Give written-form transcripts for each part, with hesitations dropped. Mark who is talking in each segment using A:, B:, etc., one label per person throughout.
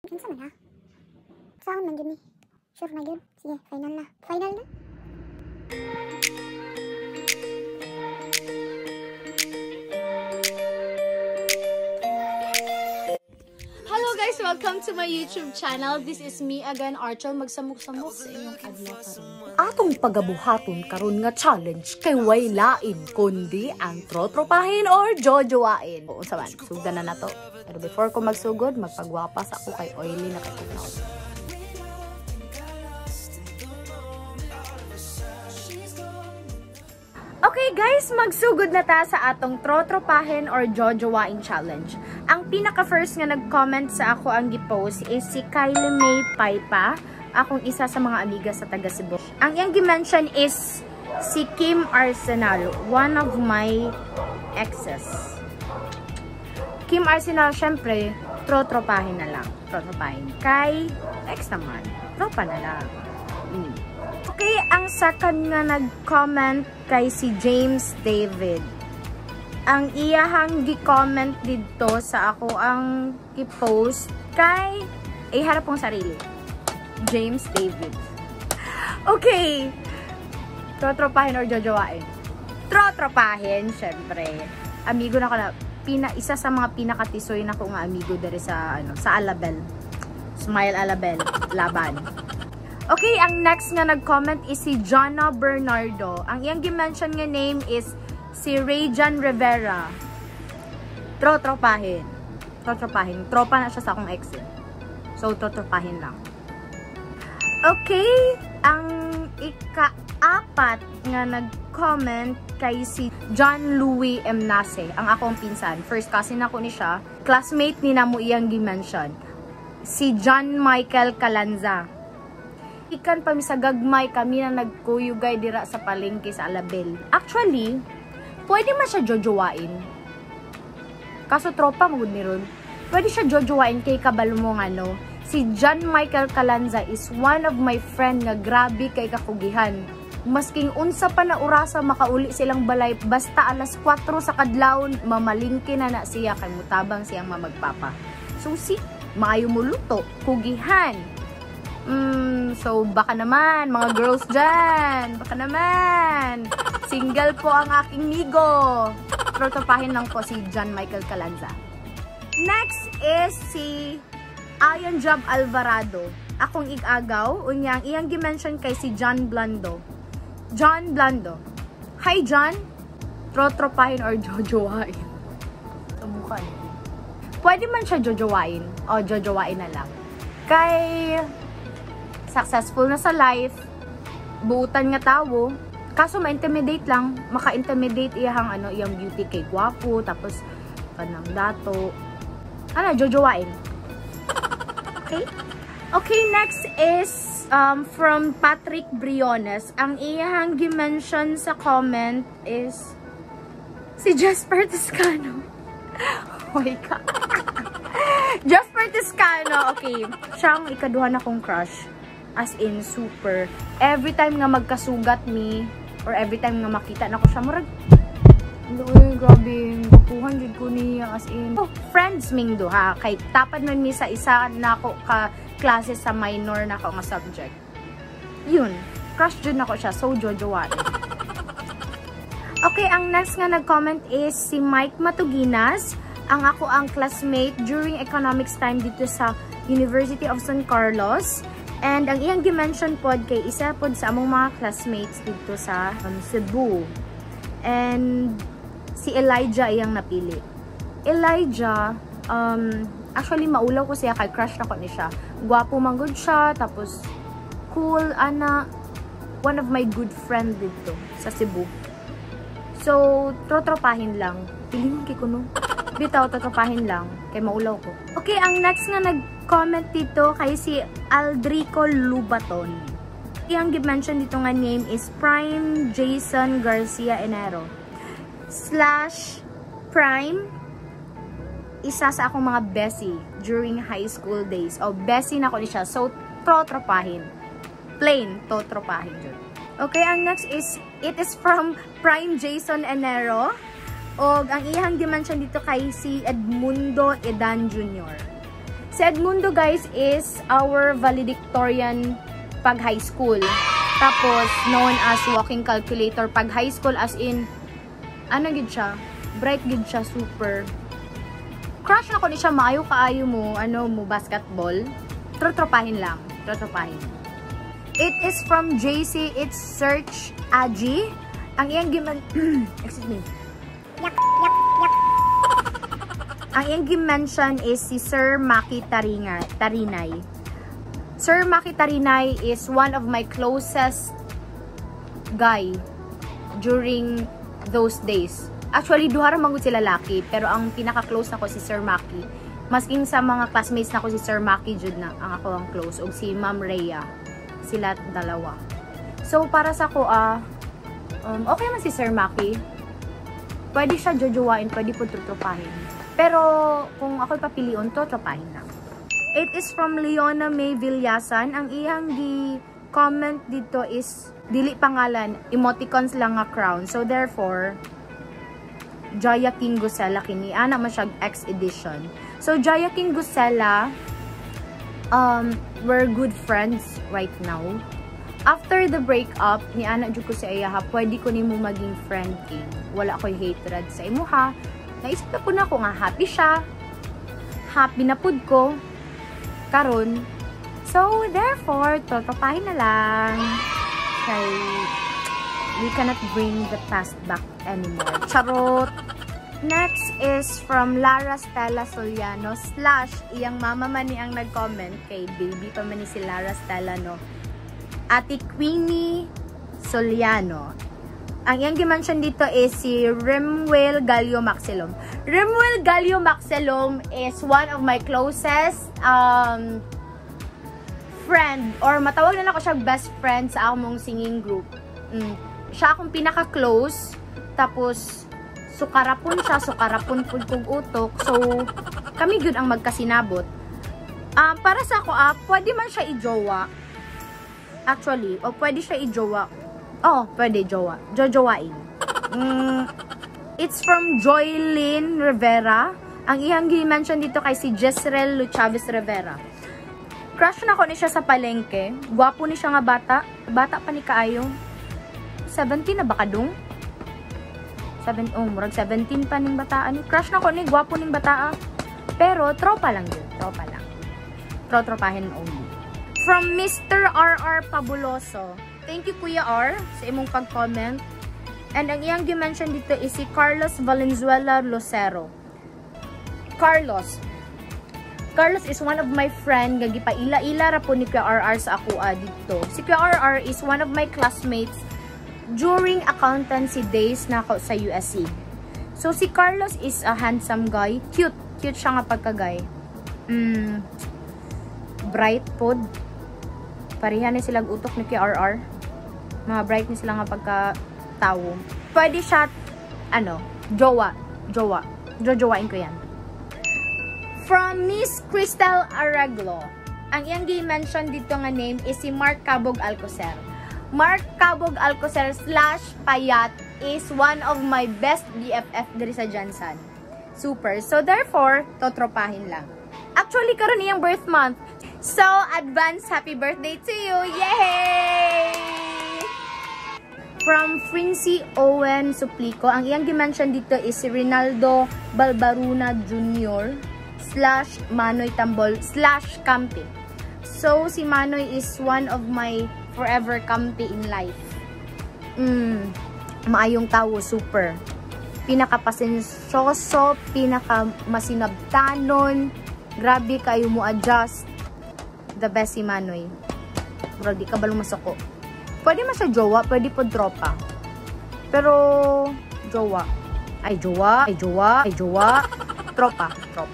A: Kinsa man ha? Saan man yun eh? Sure na yun? Sige, final na. Final na?
B: Hello guys! Welcome to my YouTube channel. This is me again, Archel. Magsamok-samok sa inyong adlaw karon.
C: Atong pagabuhaton karon nga challenge kay way lain kundi ang trotropahin or jojowain. O unsa man, sugdan na nato. Pero before ko magsugod, magpagwapas ako kay oily na kay tugnaw. Okay guys, magsugod na ta sa atong trotropahin or jojowain challenge. Ang pinaka-first nga nag-comment sa ako ang gipost is si Kylie May Paipa, akong isa sa mga amiga sa taga Cebu. Ang iyang gi-mention is si Kim Arsenal, one of my exes. Kim Arsenal, syempre, trotropahin na lang. Trotropahin. Kay ex naman, tropa na lang. Okay, ang second nga nag-comment kay si James David. Ang iyahang gi-comment dito sa ako ang i-post kay iharap pong sarili. James David. Okay. Trotropahin or jojowain? Trotropahin, syempre. Amigo na ko na. Isa sa mga pinakatisoy na ko nga amigo dari sa sa Alabel. Smile Alabel. Laban. Okay, ang next nga nag-comment is si Jonna Bernardo. Ang iyang gi-mention nga name is si Rayjan Rivera. Trotropahin. Trotropahin. Tropa na siya sa akong ex. So, trotropahin lang. Okay, ang ika-apat nga nag-comment kay si John Louis M. Nase, ang akong pinsan. First cousin ako ni siya. Classmate ni namo iyang gi-mention. Si John Michael Calanza. Ikan pa mi sa gagmay kami na nagkuyugay dira sa palengke sa Alabel. Actually, pwede man siya jojowain. Kaso tropa mo gud ni ron. Pwede siya jojowain kay kabalo mo nga si John Michael Calanza is one of my friend nga grabe kay kakugihan. Masking unsa pa na orasa makauli silang balay basta alas 4 sa kadlawon mamalingke na siya kay mutabang siyang mamagpapa. Susi, maayo mo luto, kugihan. So baka naman mga girls dyan, baka naman single po ang aking migo. Trotropahin lang po si John Michael Calanza. Next is si Ayan Job Alvarado. Akong igagaw, unyang iyang gi-mention kay si John Blando. John Blando. Hi John. Trotropahin or jojowain? Tabukan. Pwede man siya jojowain o jojowain na lang. Kay successful na sa life, buutan nga tawo, kaso ma-intimidate lang, maka-intimidate iyang iyang beauty kay gwapo, tapos kanang dato. Jojowain. Okay? Okay, next is from Patrick Briones. Ang iyang gi-mention sa comment is si Jasper Toscano. Oh my God. Jasper Toscano. Okay. Siyang ikaduhan akong crush. As in, super. Every time nga magkasugat mi, or every time nga makita na ko siya, murag, uy, grabe, bapuhan jud ko niya, as in. Oh, friends ming do, ha? Kay tapad man mi sa isa na ako ka klase sa minor na ako nga subject. Yun, crush jud na ko siya, so jojowain. Okay, ang next nga nag-comment is si Mike Matuginas. Ang ako ang classmate during economics time dito sa University of San Carlos. And ang iyang gi-mention pod kay isa pod sa among mga classmates dito sa Cebu. And si Elijah iyang napili. Elijah, actually maulaw ko siya kay crush na ko ni siya. Gwapo man gud siya, tapos cool, one of my good friend dito sa Cebu. So, trotropahin lang. Piling kay kuno. Bitaw, trotropahin lang. Kay maulaw ko. Okay, ang next nga nag-comment dito kay si Aldrico Lubaton. Iyang gi-mention dito nga name is Prime Jason Garcia Enero. / Prime, isa sa akong mga bestie during high school days. O, bestie na ko ni siya. So, trotropahin. Plain, trotropahin dyan. Okay, ang next is, it is from Prime Jason Enero. O, ang iyang dimension dito kay si Edmundo Edan Jr. Si Edmundo guys is our valedictorian pag high school. Tapos known as walking calculator pag high school, as in ano gid siya, bright gid siya, super. Crush na ko ni siya, maayo kaayo mo, basketball. Trotropahin lang, trotropahin. It is from JC, it's Search Aji. Ang iyang excuse me. Ang iyang gimension is si Sir Maki Tarinay. Sir Maki Tarinay is one of my closest guy during those days. Actually, duha ra man sila laki, pero ang pinaka-close nako si Sir Maki. Masking sa mga classmates nako si Sir Maki jud na ang ako ang close, og si Ma'am Rhea. Sila dalawa. So para sa ko okay man si Sir Maki. Pwede siya jojowain, pwede po tutupahin. Pero kung ako papilion to, tropahin lang. It is from Leona May Villasan. Ang iyang comment dito is dili pangalan, emoticons lang nga crown. So therefore, Jaya King Gusela kini ana man siya X edition. So Jaya King Gusela, we're good friends right now. After the breakup ni ana jud ko sa iya, pwede ko nimo maging friend king. Wala ko'y hatred sa imo ha. Naisip ko na ko nga happy siya. Happy na pud ko karon. So therefore, totopahin na lang. Kay we cannot bring the past back anymore. Charot. Next is from Lara Stella Soliano / iyang mama man ni ang nag-comment kay baby pa man ni si Lara Stella no. Ate Queenie Soliano. Ang iyang dimension dito is si Remuel Galio Maxilom. Remuel Galio Maxilom is one of my closest friend, or matawag na ako siya best friend sa akong singing group. Siya akong pinaka-close, tapos sukarapon siya, sukarapon po kong utok. So, kami good ang magkasinabot. Para sa ako, pwede man siya i-jowa. Actually, o pwede siya i-jowa. Oh, pwede jowa. Jojowain. It's from Joylyn Rivera. Ang iyang gi-mention dito kay si Jezreel Luchavez Rivera. Crush na ko ni siya sa palengke. Gwapo ni siya nga bata. Bata pa ni kaayo. 17 na ba kadung? Murag 17 pa ning bataan. Crush na ko ni, gwapo ning bataa. Pero tropa lang yun. Tropa lang. Tropahin only. From Mr. RR Pabuloso. Thank you Kuya R sa imong pag-comment. And ang iyang gi-mention dito is si Carlos Valenzuela Lucero. Carlos is one of my friend nga gipaila-ila ra po ni Kuya RR sa ako dito. Si Kuya RR is one of my classmates during accountancy days na ako sa USC. So si Carlos is a handsome guy. Cute siya nga pagka-guy. Bright pod. Parihan ni silang utok ni Kuya RR. Mga bright ni sila nga pagka-tawo. Pwede siya, jojowain ko yan. From Miss Crystal Arreglo. Ang iyang di-mention dito nga name is si Mark Cabog Alcocer. Mark Cabog Alcocer / Payat is one of my best BFF diri sa Jansan. Super. So therefore, totropahin lang. Actually, karon iyang birth month. So, advance happy birthday to you! Yay! From Frincy Owen Suplico, ang iyang dimension dito is si Rinaldo Balbaruna Jr. / Manoy Tambol / Kampi. So, si Manoy is one of my forever Kampi in life. Maayong tao, super. Pinakapasensyoso, pinakamasinabtanon, grabe kayo mo adjust. The best si Manoy. Bro, di ka balong masako. Pwede man siya jowa, pwede po tropa. Pero, jowa. Tropa.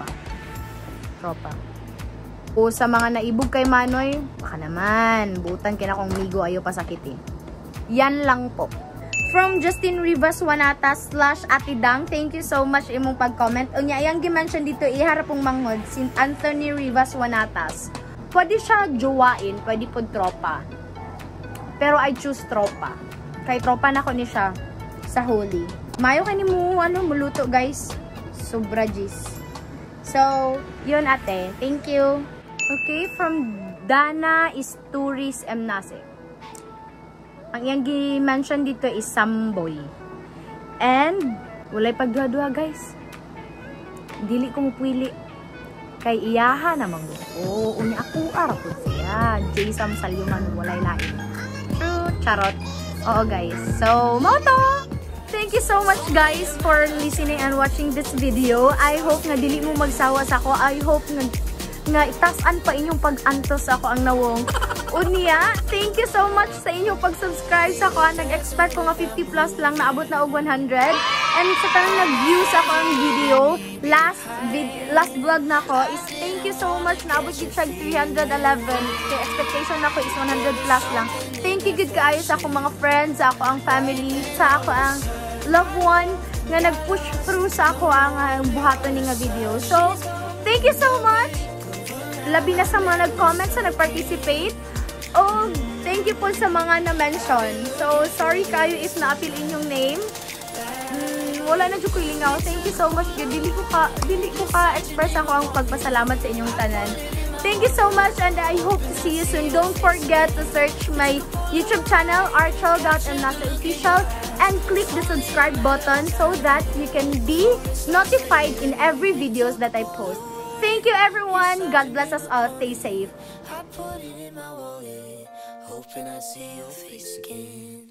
C: O sa mga naibog kay Manoy, baka naman, butan kina kong migo, ayaw pasakitin. Yan lang po. From Justin Rivas Wanata / Atidang, thank you so much imong pag-comment. Unya, yung dimension dito, iharap pong manghod, si Anthony Rivas Wanatas. Pwede siya jowain, pwede po tropa. Pero I choose tropa. Kay tropa na ko ni siya sa Holy. Mayo kani mo, muluto guys. Sobra jis. So, yun ate. Thank you. Okay, from Dana is Turis M. Nasik. Ang iyang gi-mention dito is Samboy. And, walay pagduha-duha guys. Dili kong pwili. Kay iyaha naman ko. Oo, unya ako po siya. J. Sam Salyuman, walay lain. True, charot. Oo guys. So, moto! Thank you so much guys for listening and watching this video. I hope nga dili mo magsawa sa ako. I hope nga itasan pa inyong pag-antos ako ang nawong. Unya, thank you so much sa inyong pag-subscribe sa ako. Nag-expect ko nga 50 plus lang, naabot na og 100. And sa tanong nag-view sa ako ang video, last vlog na ako is thank you so much, naabot gid siya 311. Kaya expectation na ko is 100 plus lang. Thank you gid kaayo sa ako mga friends, sa ako ang family, sa ako ang loved one nga nag-push through sa ako ang buhaton ni nga video. So, thank you so much. Labi na sa mga nag-comment, sa nag-participate. Oh, thank you po sa mga na-mention. So, sorry kayo if na-appeal inyong name. Wala na dyan ko ilingaw. Thank you so much. Dili ko ka-express ako ang pagpasalamat sa inyong tanan. Thank you so much and I hope to see you soon. Don't forget to search my YouTube channel, Archel.mnasaofficial, and click the subscribe button so that you can be notified in every videos that I post. Thank you everyone. God bless us all. Stay safe.
D: I put it in my wallet, hoping I see your face again.